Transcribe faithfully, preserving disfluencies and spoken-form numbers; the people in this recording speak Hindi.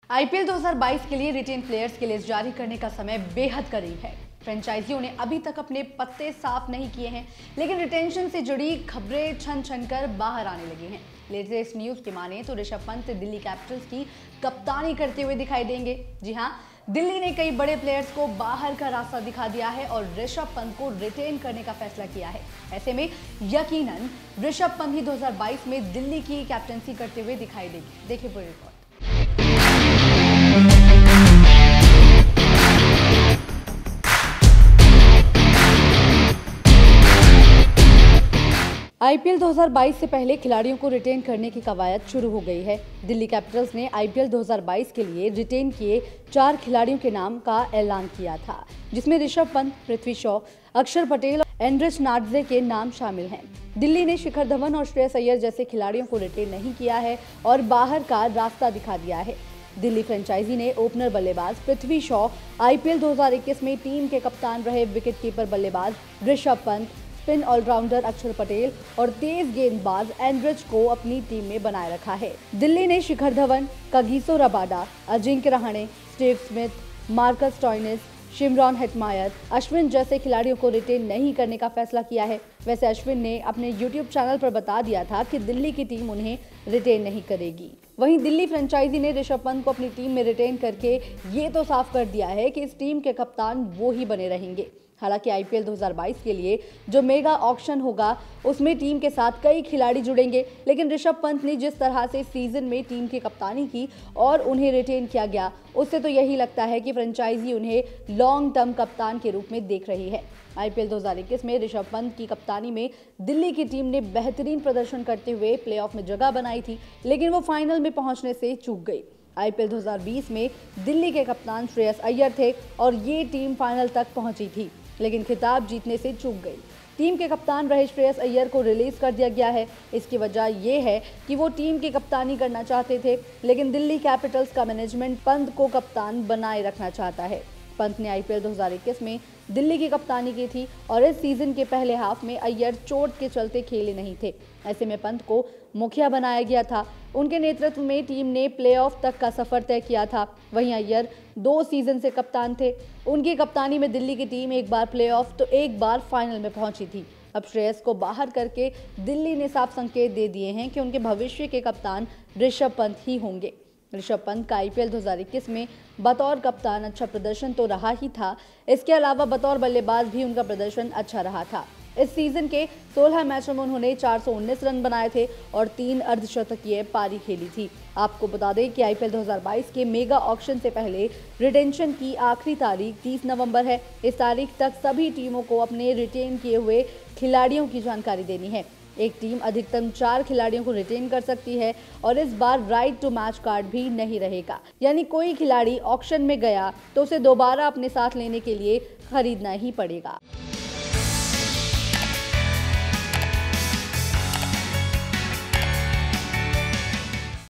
आईपीएल दो हज़ार बाईस के लिए रिटेन प्लेयर्स की लिस्ट जारी करने का समय बेहद करीब है। फ्रेंचाइजियों ने अभी तक अपने पत्ते साफ नहीं किए हैं, लेकिन रिटेंशन से जुड़ी खबरें छन छन कर बाहर आने लगी हैं। लेटेस्ट न्यूज की माने तो ऋषभ पंत दिल्ली कैपिटल्स की कप्तानी करते हुए दिखाई देंगे। जी हां, दिल्ली ने कई बड़े प्लेयर्स को बाहर का रास्ता दिखा दिया है और ऋषभ पंत को रिटेन करने का फैसला किया है। ऐसे में यकीनन ऋषभ पंत ही दो हज़ार बाईस में दिल्ली की कैप्टनसी करते हुए दिखाई देगी। देखिए पूरी रिपोर्ट। आईपीएल दो हज़ार बाईस से पहले खिलाड़ियों को रिटेन करने की कवायद शुरू हो गई है। दिल्ली कैपिटल्स ने आईपीएल दो हज़ार बाईस के लिए रिटेन किए चार खिलाड़ियों के नाम का ऐलान किया था, जिसमें ऋषभ पंत, पृथ्वी शॉ, अक्षर पटेल और एंड्रिस नार्डजे के नाम शामिल हैं। दिल्ली ने शिखर धवन और श्रेयस अय्यर जैसे खिलाड़ियों को रिटेन नहीं किया है और बाहर का रास्ता दिखा दिया है। दिल्ली फ्रेंचाइजी ने ओपनर बल्लेबाज पृथ्वी शॉ, आईपीएल दो हज़ार इक्कीस में टीम के कप्तान रहे विकेटकीपर बल्लेबाज ऋषभ पंत, स्पिन ऑलराउंडर अक्षर पटेल और तेज गेंदबाज एंड्रिच को अपनी टीम में बनाए रखा है। दिल्ली ने Shikhar Dhawan, Kagiso Rabada, Ajinkya Rahane, Steve Smith, Marcus Stoinis, Shimron Hetmyer, Ashwin जैसे खिलाड़ियों को रिटेन नहीं करने का फैसला किया है। वैसे अश्विन ने अपने यूट्यूब चैनल पर बता दिया था कि दिल्ली की टीम उन्हें रिटेन नहीं करेगी। वहीं दिल्ली फ्रेंचाइजी ने ऋषभ पंत को अपनी टीम में रिटेन करके ये तो साफ कर दिया है कि इस टीम के कप्तान वो ही बने रहेंगे। हालांकि आईपीएल दो हज़ार बाईस के लिए जो मेगा ऑक्शन होगा उसमें टीम के साथ कई खिलाड़ी जुड़ेंगे, लेकिन ऋषभ पंत ने जिस तरह से सीजन में टीम की कप्तानी की और उन्हें रिटेन किया गया, उससे तो यही लगता है कि फ्रेंचाइजी उन्हें लॉन्ग टर्म कप्तान के रूप में देख रही है। आईपीएल दो हज़ार इक्कीस में ऋषभ पंत की कप्तानी में दिल्ली की टीम ने बेहतरीन प्रदर्शन करते हुए प्लेऑफ में जगह बनाई थी, लेकिन वो फाइनल में पहुंचने से चूक गई। आईपीएल दो हज़ार बीस में दिल्ली के कप्तान श्रेयस अय्यर थे और ये टीम फाइनल तक पहुंची थी, लेकिन खिताब जीतने से चूक गई। टीम के कप्तान रहे श्रेयस अय्यर को रिलीज कर दिया गया है। इसकी वजह यह है कि वो टीम की कप्तानी करना चाहते थे, लेकिन दिल्ली कैपिटल्स का मैनेजमेंट पंत को कप्तान बनाए रखना चाहता है। पंत ने आईपीएल दो हज़ार इक्कीस में दिल्ली की कप्तानी की थी और इस सीजन के पहले हाफ में अय्यर चोट के चलते खेले नहीं थे। ऐसे में पंत को मुखिया बनाया गया था। उनके नेतृत्व में टीम ने प्लेऑफ तक का सफर तय किया था। वहीं अय्यर दो सीजन से कप्तान थे। उनकी कप्तानी में दिल्ली की टीम एक बार प्लेऑफ तो एक बार फाइनल में पहुंची थी। अब श्रेयस को बाहर करके दिल्ली ने साफ संकेत दे दिए हैं कि उनके भविष्य के कप्तान ऋषभ पंत ही होंगे। ऋषभ पंत का आईपीएल दो हज़ार इक्कीस में बतौर कप्तान अच्छा प्रदर्शन तो रहा ही था, इसके अलावा बतौर बल्लेबाज भी उनका प्रदर्शन अच्छा रहा था। इस सीजन के सोलह मैचों में उन्होंने चार सौ उन्नीस रन बनाए थे और तीन अर्धशतकीय पारी खेली थी। आपको बता दें कि आईपीएल दो हज़ार बाईस के मेगा ऑक्शन से पहले रिटेंशन की आखिरी तारीख तीस नवंबर है। इस तारीख तक सभी टीमों को अपने रिटेन किए हुए खिलाड़ियों की जानकारी देनी है। एक टीम अधिकतम चार खिलाड़ियों को रिटेन कर सकती है और इस बार राइट टू मैच कार्ड भी नहीं रहेगा, यानी कोई खिलाड़ी ऑक्शन में गया तो उसे दोबारा अपने साथ लेने के लिए खरीदना ही पड़ेगा।